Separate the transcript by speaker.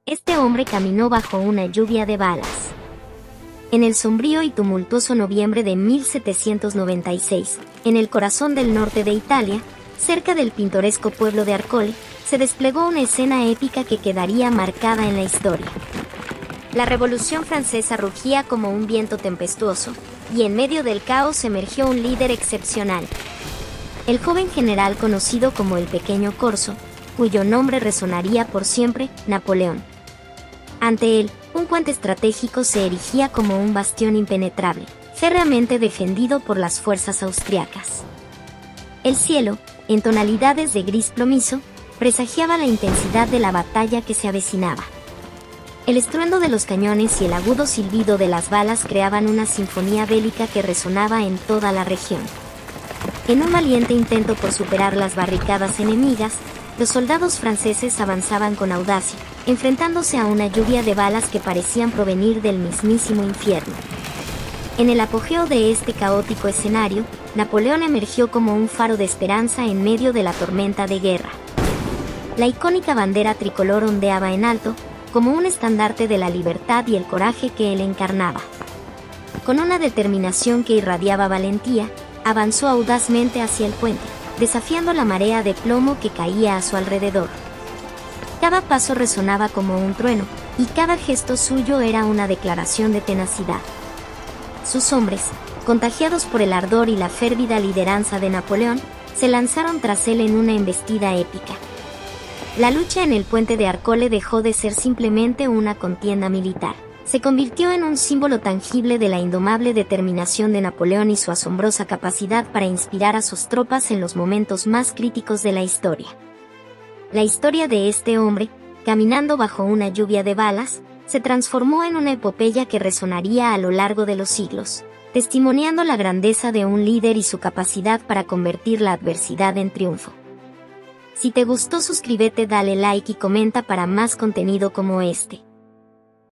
Speaker 1: Este hombre caminó bajo una lluvia de balas. En el sombrío y tumultuoso noviembre de 1796, en el corazón del norte de Italia, cerca del pintoresco pueblo de Arcole, se desplegó una escena épica que quedaría marcada en la historia. La Revolución Francesa rugía como un viento tempestuoso, y en medio del caos emergió un líder excepcional. El joven general conocido como el Pequeño Corso, cuyo nombre resonaría por siempre, Napoleón. Ante él, un puente estratégico se erigía como un bastión impenetrable, férreamente defendido por las fuerzas austriacas. El cielo, en tonalidades de gris plomizo, presagiaba la intensidad de la batalla que se avecinaba. El estruendo de los cañones y el agudo silbido de las balas creaban una sinfonía bélica que resonaba en toda la región. En un valiente intento por superar las barricadas enemigas, los soldados franceses avanzaban con audacia, enfrentándose a una lluvia de balas que parecían provenir del mismísimo infierno. En el apogeo de este caótico escenario, Napoleón emergió como un faro de esperanza en medio de la tormenta de guerra. La icónica bandera tricolor ondeaba en alto, como un estandarte de la libertad y el coraje que él encarnaba. Con una determinación que irradiaba valentía, avanzó audazmente hacia el puente, desafiando la marea de plomo que caía a su alrededor. Cada paso resonaba como un trueno, y cada gesto suyo era una declaración de tenacidad. Sus hombres, contagiados por el ardor y la férvida lideranza de Napoleón, se lanzaron tras él en una embestida épica. La lucha en el puente de Arcole dejó de ser simplemente una contienda militar. Se convirtió en un símbolo tangible de la indomable determinación de Napoleón y su asombrosa capacidad para inspirar a sus tropas en los momentos más críticos de la historia. La historia de este hombre, caminando bajo una lluvia de balas, se transformó en una epopeya que resonaría a lo largo de los siglos, testimoniando la grandeza de un líder y su capacidad para convertir la adversidad en triunfo. Si te gustó, suscríbete, dale like y comenta para más contenido como este.